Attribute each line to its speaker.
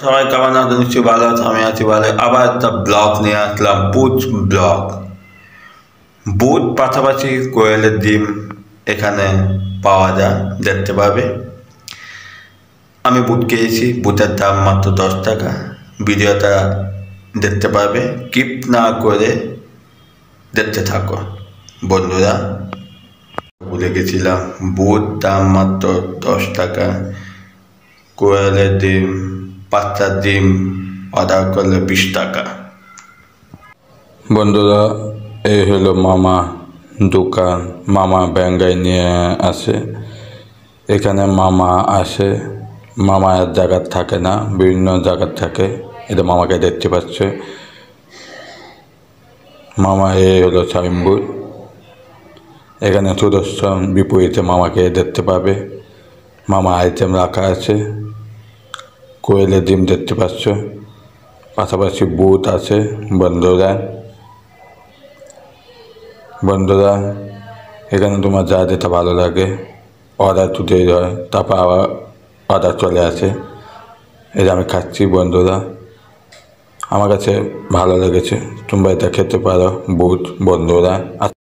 Speaker 1: সবাই কেমন আছেন? নিশ্চয়ই ভালো আছে, আমি আছি ভালো। আবার একটা ব্লগ নিয়ে আসলাম, বুট ব্লগ। বুট পাশাপাশি কোয়েলের ডিম এখানে পাওয়া যায়, দেখতে পাবে। আমি বুট খেয়েছি, বুটের দাম মাত্র 10 টাকা। ভিডিওটা দেখতে পাবে, কিপ না করে দেখতে থাকো বন্ধুরা। ভুলে গেছিলাম, বুট দাম মাত্র 10 টাকা। কোয়েলের ডিম, 5টা ডিম অর্ডার করলে 20 টাকা।
Speaker 2: বন্ধুরা, এই হলো মামা দোকান। মামা ব্যাঙ্গাই নিয়ে আসে। এখানে মামা আসে, মামা এক জায়গার থাকে না, বিভিন্ন জায়গার থাকে। এটা মামাকে দেখতে পাচ্ছে। মামা এই হলো সাইনবোর্ড। এখানে সুদর্শন বিপরীতে মামাকে দেখতে পাবে। মামা আইটেম রাখা আছে। কোয়েলের ডিম দেখতে পাচ্ছ, পাশাপাশি বুট আছে। বন্ধুরা, এখানে তোমার যা যেটা ভালো লাগে অর্ডার দিতেই হয়, তারপর আবার অর্ডার চলে আসে। এটা আমি খাচ্ছি বন্ধুরা, আমার কাছে ভালো লেগেছে। তোমরা এটা খেতে পারো বুট বন্ধুরা।